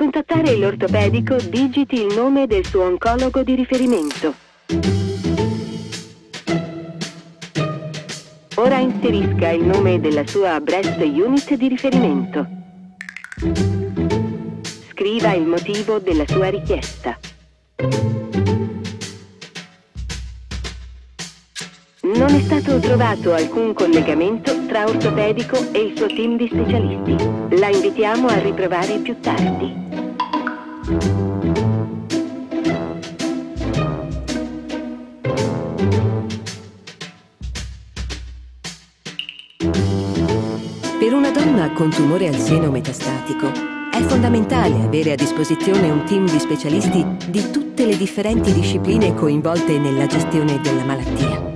contattare l'ortopedico, digiti il nome del suo oncologo di riferimento. Ora inserisca il nome della sua breast unit di riferimento. Scriva il motivo della sua richiesta. Non è stato trovato alcun collegamento tra ortopedico e il suo team di specialisti. La invitiamo a riprovare più tardi. Per una donna con tumore al seno metastatico è fondamentale avere a disposizione un team di specialisti di tutte le differenti discipline coinvolte nella gestione della malattia.